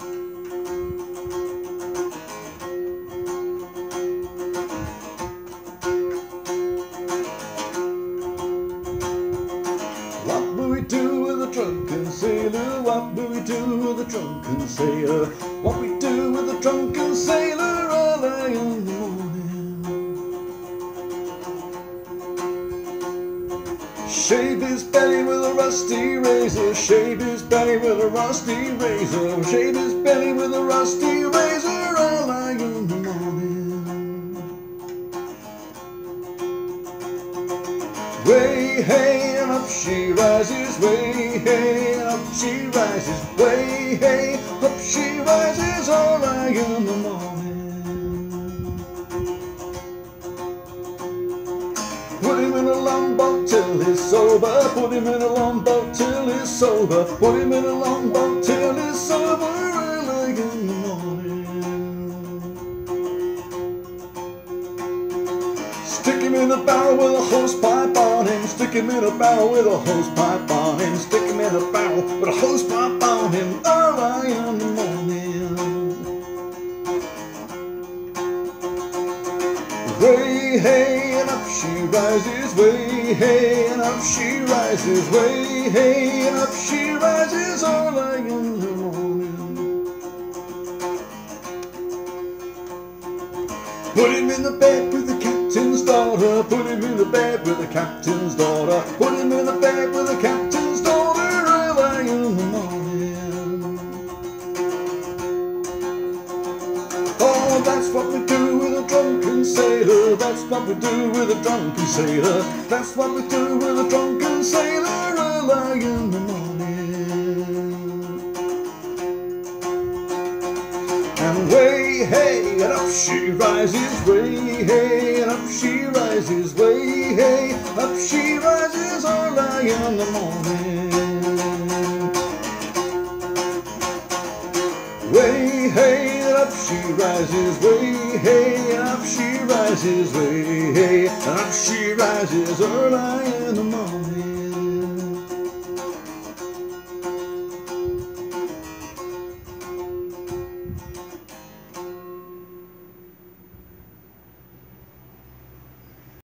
What will we do with a drunken sailor? What will we do with a drunken sailor? What we do with a drunken sailor early in the morning? Shave his belly with a rusty razor. Shave his belly with a rusty razor. Shave his belly with a rusty razor early in the morning. Way hey and up she rises, way hey and up she rises, way hey up she rises early in the morning. Put him in a longboat till he's sober, put him in a longboat till he's sober, put him in a longboat till he's sober early in the morning. Stick him in a barrel with a hose pipe on him. Stick him in a barrel with a hose pipe on him. Stick him in a barrel with a hose pipe on him early in the morning. Way hey and up she rises, way hey and up she rises, way hey and up she rises early in the morning. Put him in the bed with the captain's daughter. Put him in the bed with the captain's daughter. Put him in the bed with the captain's daughter early in the morning. Oh, that's what we do with a drunken sailor. That's what we do with a drunken sailor. That's what we do with a drunken sailor early in the morning. And way hey and up she rises, way hey and up she rises, way hey up she rises early in the morning. Way hey and up she rises, way hey and up she rises, way hey and up she rises early in the morning.